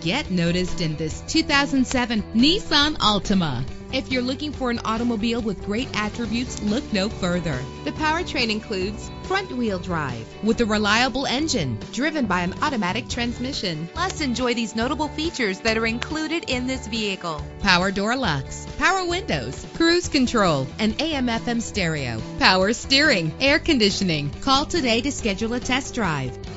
get noticed in this 2007 Nissan Altima. If you're looking for an automobile with great attributes, look no further. The powertrain includes front-wheel drive with a reliable engine driven by an automatic transmission. Plus, enjoy these notable features that are included in this vehicle: power door locks, power windows, cruise control, an AM/FM stereo, power steering, air conditioning. Call today to schedule a test drive.